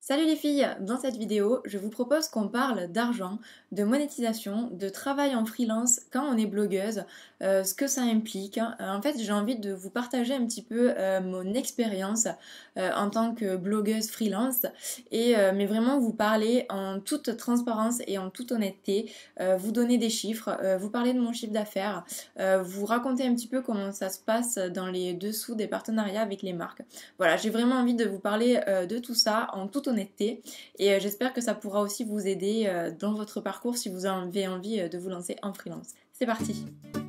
Salut les filles! Dans cette vidéo, je vous propose qu'on parle d'argent, de monétisation, de travail en freelance quand on est blogueuse, ce que ça implique. En fait, j'ai envie de vous partager un petit peu mon expérience en tant que blogueuse freelance mais vraiment vous parler en toute transparence et en toute honnêteté, vous donner des chiffres, vous parler de mon chiffre d'affaires, vous raconter un petit peu comment ça se passe dans les dessous des partenariats avec les marques. Voilà, j'ai vraiment envie de vous parler de tout ça en toute honnêteté et j'espère que ça pourra aussi vous aider dans votre parcours si vous avez envie de vous lancer en freelance. C'est parti!